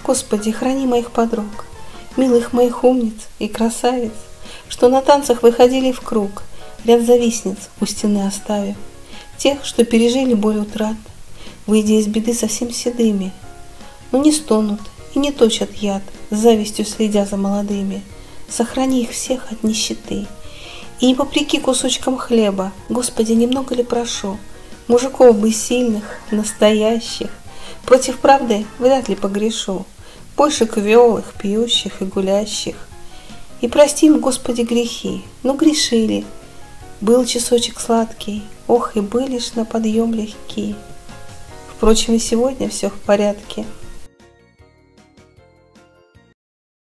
Господи, храни моих подруг, милых моих умниц и красавиц, что на танцах выходили в круг, ряд завистниц у стены оставив, тех, что пережили боль утрат, выйдя из беды совсем седыми, но не стонут и не точат яд, с завистью следя за молодыми. Сохрани их всех от нищеты. И не попреки кусочкам хлеба, Господи, немного ли прошу, мужиков бы сильных, настоящих, против правды вряд ли погрешу, больше квелых, пьющих и гулящих. И прости им, Господи, грехи, но грешили. Был часочек сладкий, ох, и были ж на подъем легки. Впрочем, и сегодня все в порядке.